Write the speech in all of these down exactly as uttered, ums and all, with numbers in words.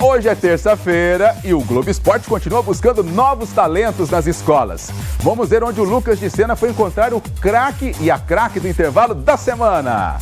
Hoje é terça-feira e o Globo Esporte continua buscando novos talentos nas escolas. Vamos ver onde o Lucas de Sena foi encontrar o craque e a craque do intervalo da semana.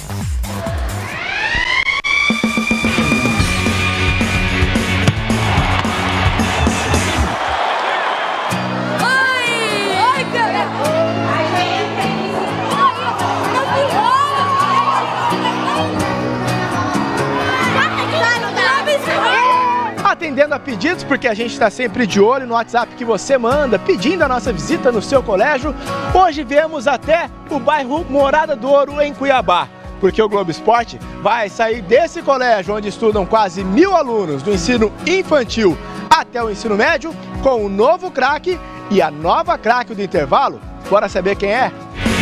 Atendendo a pedidos, porque a gente está sempre de olho no WhatsApp que você manda, pedindo a nossa visita no seu colégio. Hoje viemos até o bairro Morada do Ouro, em Cuiabá, porque o Globo Esporte vai sair desse colégio onde estudam quase mil alunos do ensino infantil até o ensino médio com o novo craque e a nova craque do intervalo. Bora saber quem é?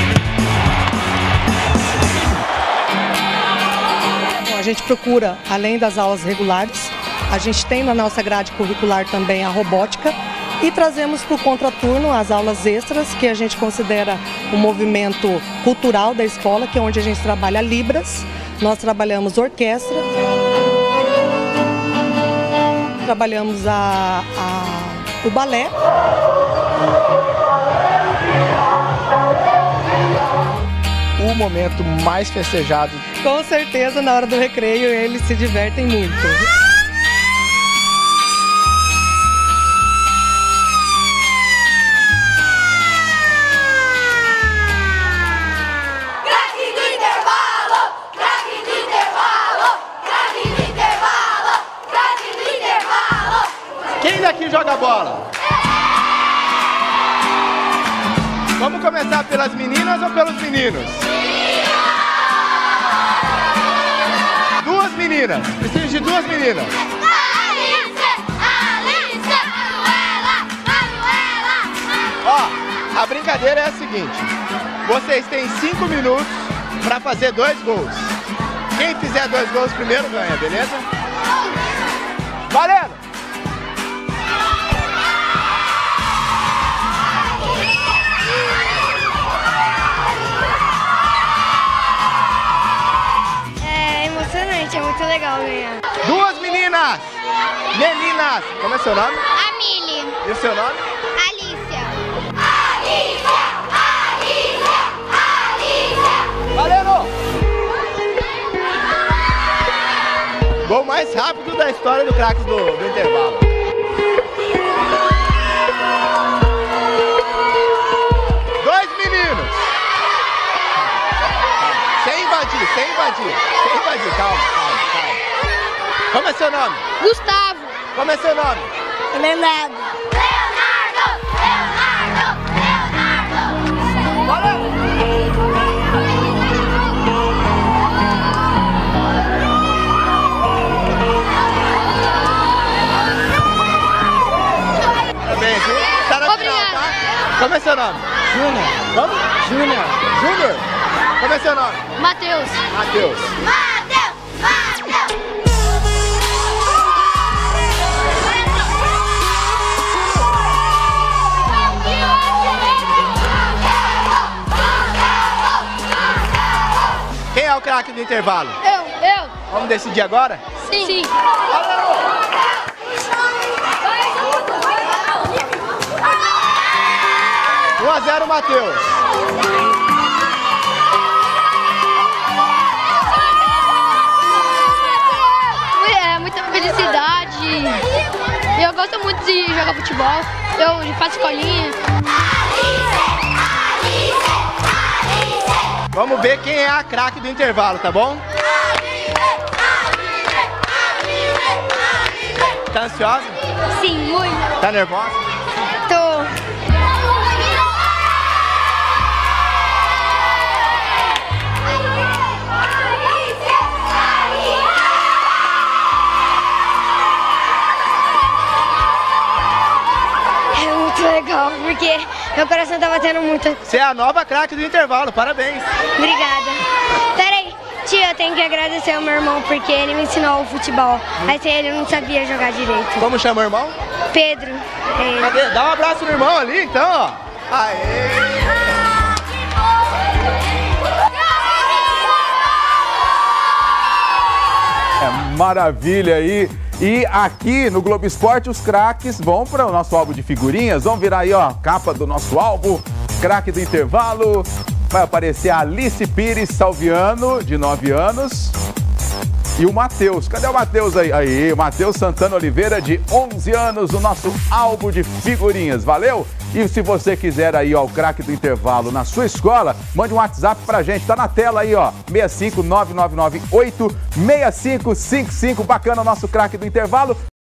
A gente procura, além das aulas regulares, a gente tem na nossa grade curricular também a robótica e trazemos para o contraturno as aulas extras, que a gente considera um movimento cultural da escola, que é onde a gente trabalha libras, nós trabalhamos orquestra, trabalhamos a, a, o balé. O momento mais festejado. Com certeza, na hora do recreio, eles se divertem muito. Quem daqui joga bola? Vamos começar pelas meninas ou pelos meninos? Duas meninas. Preciso de duas meninas. Alice, Alice, Manuela, Manuela, Manuela. Ó, a brincadeira é a seguinte. Vocês têm cinco minutos para fazer dois gols. Quem fizer dois gols primeiro ganha, beleza? Valendo! É muito legal ganhar. Duas meninas! Meninas! Como é seu nome? Amília. E o seu nome? Alicia. Alicia! Alicia! Alicia! Valendo! Gol mais rápido da história do craques do, do intervalo. Dois meninos! Sem invadir, sem invadir, sem invadir, calma, calma, calma. Como é seu nome? Gustavo. Como é seu nome? Leonardo. Leonardo! Leonardo! Leonardo! Valeu! Parabéns, viu? Tá na final, tá? Como é seu nome? Júnior. Como? Júnior. Júnior? Como é seu nome? Matheus. Matheus. Matheus! Matheus! Quem é o craque do intervalo? Eu, eu. Vamos decidir agora? Sim. Sim. um a zero, Matheus. É muita felicidade. Eu gosto muito de jogar futebol. Eu faço escolinha. Vamos ver quem é a craque do intervalo, tá bom? Tá ansiosa? Sim, muito. Tá nervosa? Tô. É muito legal, porque meu coração tá batendo muito. Você é a nova craque do intervalo, parabéns. Obrigada. Peraí, tia, eu tenho que agradecer ao meu irmão, porque ele me ensinou o futebol. Mas sem ele eu não sabia jogar direito. Como chama o irmão? Pedro. É. Cadê? Dá um abraço no irmão ali, então, ó. Aê! É maravilha aí. E aqui no Globo Esporte, os craques vão para o nosso álbum de figurinhas. Vamos virar aí, ó, capa do nosso álbum, craque do intervalo. Vai aparecer a Alice Pires Salviano, de nove anos. E o Matheus. Cadê o Matheus aí? Aí, o Matheus Santana Oliveira, de onze anos, o nosso álbum de figurinhas. Valeu? E se você quiser aí, ó, o craque do intervalo na sua escola, mande um WhatsApp pra gente. Tá na tela aí, ó, seis cinco nove nove nove oito seis cinco cinco cinco. Bacana o nosso craque do intervalo.